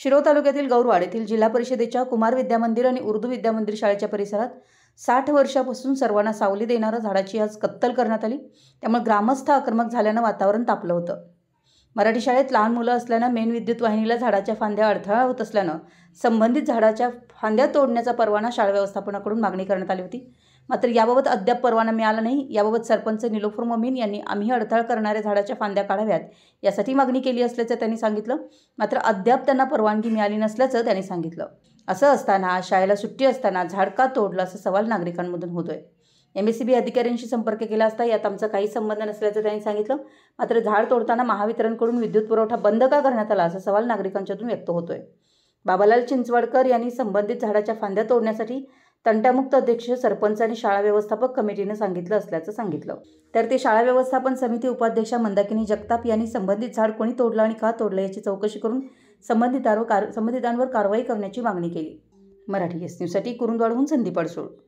शिरोळ तालुक्यातील गौरवाड येथील जिल्हा परिषदेच्या कुमार विद्या मंदिर आणि उर्दू विद्या मंदिर शाळेच्या परिसरात 60 वर्षापासून सर्वांना सावली देणाऱ्या झाडाची आज कत्तल करण्यात आली। त्यामुळे ग्रामस्थ आक्रमक झाल्यानं वातावरण तापलं होतं। मराठी शाळेत लहान मुलं असल्यानं मेन विद्युत वाहिनीला झाडाच्या फांद्या अडथळा होत असल्यानं संबंधित झाडाच्या फांद्या तोडण्याचा परवाना शाळा व्यवस्थापनाकडून मागणी करण्यात आली होती। मात्र याबाबत अद्याप परवाना मिळाला नाही। याबाबत सरपंच निलोफर मोमीन यांनी आम्ही अडथळा करणाऱ्या झाडाच्या फांद्या काढाव्यात यासाठी मागणी केली असल्याचं त्यांनी सांगितलं। मात्र अद्याप त्यांना परवानगी मिळाली नसल्याचं त्यांनी सांगितलं। असं असताना शाळेला सुट्टी असताना झाड का तोडलं असा सवाल नागरिकांमधून होतोय। MSCB अधिकाऱ्यांशी संपर्क केला असता यात आमचा काही संबंध नसल्याचं त्यांनी सांगितलं। मात्र झाड तोडताना महावितरणकडून विद्युत पुरवठा बंद का करण्यात आला असा सवाल नागरिकांच्यातून व्यक्त होतोय। बाबालाल चिंचवडकर यांनी संबंधित झाडाच्या फांद्या तोडण्यासाठी तंटामुक्त अध्यक्ष सरपंच आणि शाळा व्यवस्थापक कमिटीने सांगितलं असल्याचं सांगितलं। तर ते शाळा व्यवस्थापन समिती उपाध्यक्षा मंदाकिनी जगताप यांनी संबंधित झाड कोणी तोडलं आणि का तोडलं याची चौकशी करून संबंधितांवर कारवाई करण्याची मागणी केली। मराठी एस न्यूजसाठी कुरुंदवाडहून संदीप अडसूळ।